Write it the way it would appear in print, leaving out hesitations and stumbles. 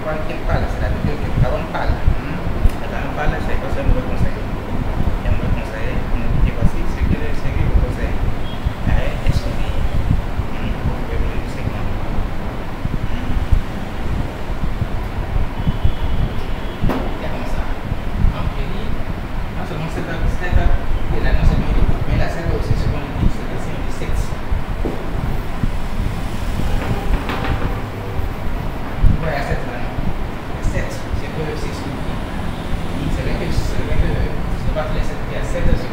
voir qui parle, c'est-à-dire que quelqu'un parle. Quelqu'un parle, c'est quoi ça, mauvais conseil. Il y a un mauvais conseil, et voici ce que vous conseille. Est-ce qu'on dit vous pouvez me le dire comment? Il y a comme ça. Donc, il dit, non seulement c'est la non seulement il écoute, mais là, c'est aussi ce qu'on dit, c'est la scène du sexe. Ouais, à 7 là, non? 7, c'est que c'est ce qu'il dit. C'est vrai que c'est pas tous les 7 qui a 7,